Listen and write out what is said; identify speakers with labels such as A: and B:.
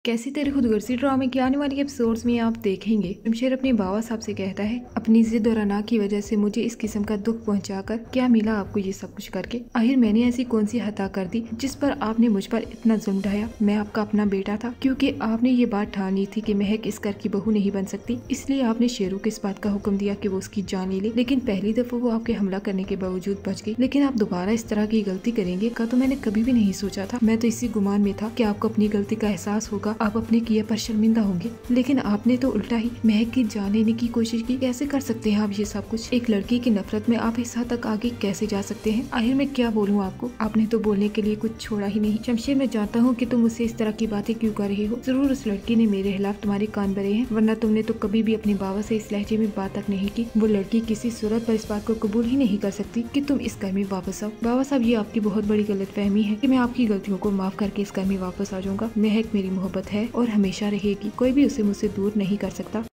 A: कैसी तेरे खुदगर्जी ड्रामे के आने वाली एपिसोड्स में आप देखेंगे शमशेर अपने बाबा साहब से कहता है, अपनी जिद और अना की वजह से मुझे इस किस्म का दुख पहुंचाकर क्या मिला आपको ये सब कुछ करके। आखिर मैंने ऐसी कौन सी खता कर दी जिस पर आपने मुझ पर इतना जुल्म ढाया। मैं आपका अपना बेटा था, क्योंकि आपने ये बात ठान ली थी कि महक इस घर की बहू नहीं बन सकती, इसलिए आपने शेरू को इस बात का हुक्म दिया कि वो उसकी जान ले ले। लेकिन पहली दफा वो आपके हमला करने के बावजूद बच गई, लेकिन आप दोबारा इस तरह की गलती करेंगे का तो मैंने कभी भी नहीं सोचा था। मैं तो इसी गुमान में था कि आपको अपनी गलती का एहसास होगा, आप अपने किए पर शर्मिंदा होंगे, लेकिन आपने तो उल्टा ही महक की जान लेने की कोशिश की। कैसे कर सकते हैं आप ये सब कुछ? एक लड़की की नफरत में आप इस हद तक आगे कैसे जा सकते हैं? आखिर मैं क्या बोलूँ आपको, आपने तो बोलने के लिए कुछ छोड़ा ही नहीं। शमशेर, मैं जानता हूँ कि तुम मुझसे इस तरह की बातें क्यों कर रहे हो। जरूर उस लड़की ने मेरे खिलाफ तुम्हारे कान भरे हैं, वरना तुमने तो कभी भी अपने बाबा से इस लहजे में बात तक नहीं की। वो लड़की किसी सूरत पर इस बात को कबूल ही नहीं कर सकती कि तुम इस घर में वापस आओ। बाबा साहब, ये आपकी बहुत बड़ी गलतफहमी है कि मैं आपकी गलतियों को माफ करके इस घर में वापस आ जाऊंगा। महक मेरी मोहब्बत है और हमेशा रहेगी, कोई भी उसे मुझसे दूर नहीं कर सकता।